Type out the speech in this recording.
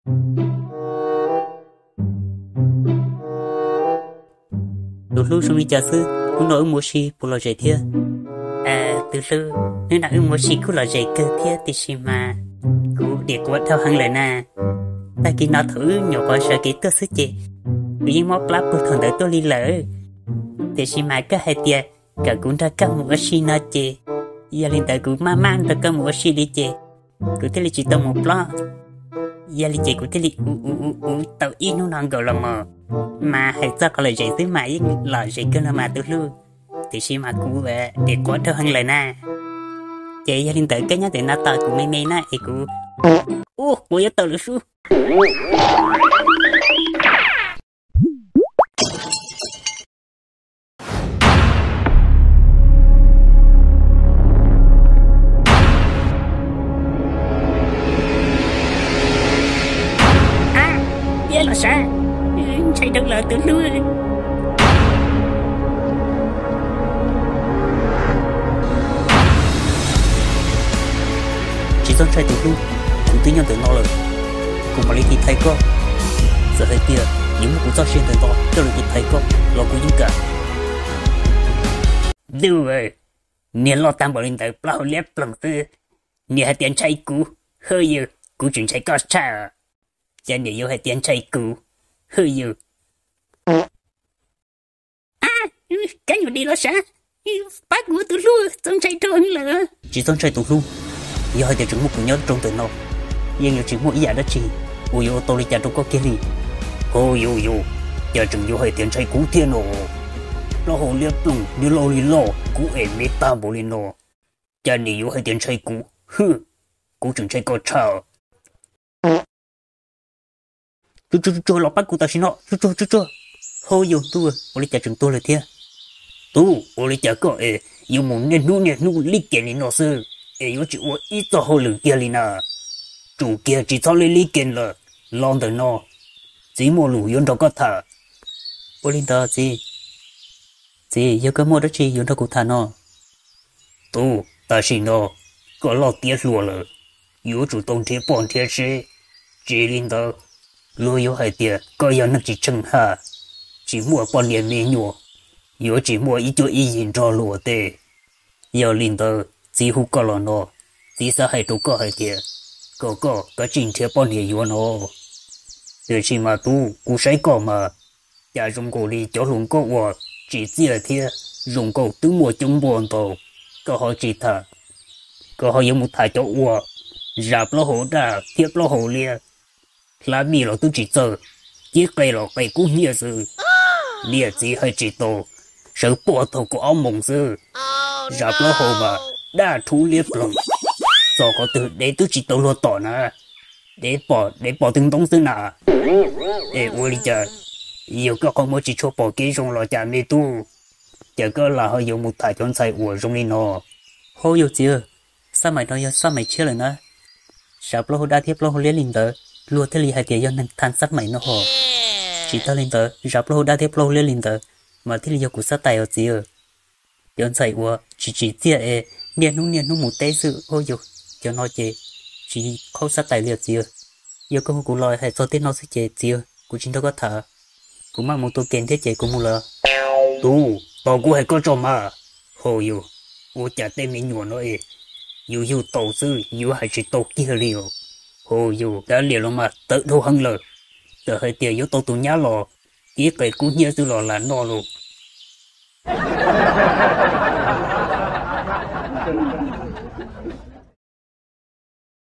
Lúc lúc xong đi chờ sư cũng nói mua xì bù lò dậy thia từ sư nếu nào mua xì cũng lò dậy cơ thia thì xì mà cũng để quát theo hàng lời nè ta khi nó thử nhỏ qua sợ kỹ tôi sức chị tự nhiên móc lắp của thằng đỡ tôi đi lỡ thì xì mà có hai tia cả cũng ra các mua xì nó chị giờ lên tới cũng mang ra các mua xì đi chị cứ thế là chỉ tao một lo giờ lên chị cũng thế là tao in nó ngon gọi là mà hãy cho có lời dạy tới mãi lời dạy cơ là mà tôi luôn thì khi mà cũng về để có cho hơn lời na chị gia đình tới cái nhá thì nó tao cũng mê na thì cũng bố giờ tao được su giờ là sao chạy được lời từ luôn chỉ dẫn chạy từ luôn cũng tự nhiên từ nó rồi cùng mà đi thì thấy có giờ hay kia những cũng cho xuyên từ to cho được thì thấy có lo cũng những cả đâu rồi nè lo tam bảo lên tới bao lép lòng tư nè hai tiền chạy cũ hơi giờ cũ chuyện chạy có cha cha nè yêu hai tiền chạy cũ hơi giờ cái gì đi lo sao bác của tôi luôn trong chạy trốn là chỉ trong chạy tụi luôn giờ hai tiền chúng một cùng nhau trong từ nào nhưng nhiều chuyện mỗi giả đó chỉ ôi ô tô đi cha trong có kia đi ôi yo giờ chúng yêu hai tiền chạy cũ thiên nổ nó hồ liệt lùng như lô li lô cũ em mê ta bồ li nổ cha nè yêu hai tiền chạy cũ cũ chúng chạy có chờ chú lọ bắt cụ ta xin nó chú hô yo tu ô li cha chúng tôi là thế tu ô li cha có yêu muốn nên nu li kia li nó sư yêu chỉ ô ít cho hồ lử kia li nà chủ kia chỉ cho li kia là lon từ nó chỉ mua lù yon đâu có thở ô li ta gì yêu cái mua đó chi yon đâu cụ thà nó tu ta xin nó có lo tiếc lùa了有主动贴帮贴是只领导路有海的ก็要那几称哈只摸半年没有有只摸一就一引着落的要领导几乎够了喏至少还都够海的个今天半年有喏而且嘛都古谁搞嘛家中国里交通过我只这天用过都摸中半道个好其他个好有木太cho我rạp lo hổ đà thiếp lo hổ lia lá mì lo tôi chỉ chờ chiếc cây lo cây cũng nhiều sự lia chỉ hay chỉ tổ sự bỏ thầu của ông mộng sư rạp lo hổ mà đa thú liếp lòng do có từ để tôi chỉ tổ lo tỏ nè để bỏ từng东西nè để ôi đi chờ nhiều cái con mới chỉ cho bỏ cái trong lo chả mê tu chờ cái là hơi dùng một thải chọn sai của trong đi nó hô yêu chưa sao mày chưa rồi nữa sạp lo đa thiếp lo liên linh tờ lúa thế li hai tiền dân than sát mày nó hồ chỉ tao linh tờ sạp lo đa thiếp lo liên linh tờ mà thế li yêu của sát tài ở gì ở dân sai của chỉ tiếc niên nung một té sự ôi dù cho nó chơi chỉ không sát tài liệt gì yêu có của loài hay cho tên nó sẽ chơi gì của chính nó có thở cũng mang một tô kèn thế chơi cũng mua lờ tu tao cũng hay có cho mà hồ dù我家对面女了有导致有还是导kia了有đã liền mà tự thu hơn了tự hơi tiền yếu tố tụ nhá lò cái cũng như từ lò là nó luôn